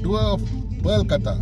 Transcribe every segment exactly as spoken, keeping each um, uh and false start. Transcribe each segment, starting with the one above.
Dua Pearl kata.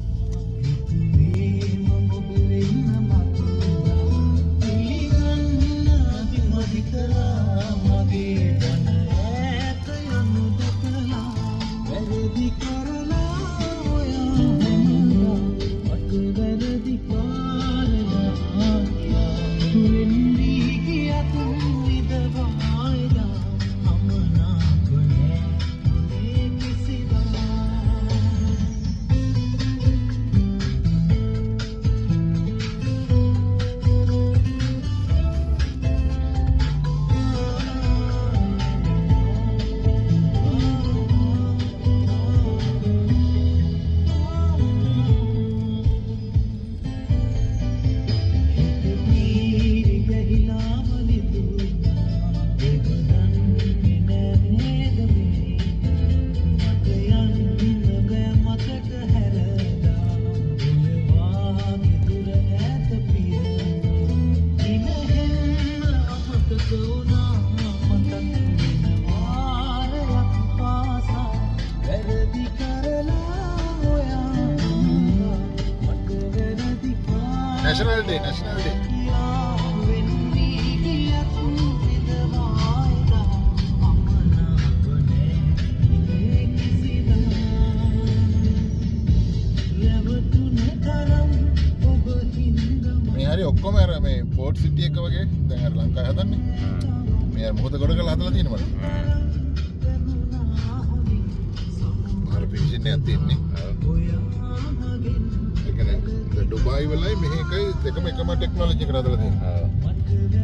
National Day, National Day. මේ හරි ඔක්කොම අර මේ පෝට් සිටි එක වගේ දැන් අර ලංකාවේ හදන්නේ. මේ අර මොහොත ගොඩ කරලා හදලා තියෙනවා. අර පිටින් එකක් තියෙන්නේ. ඒ කියන්නේ දුබායි වලයි මෙහි එකයි දෙකම එකම ටෙක්නොලොජි එක හදලා තියෙනවා.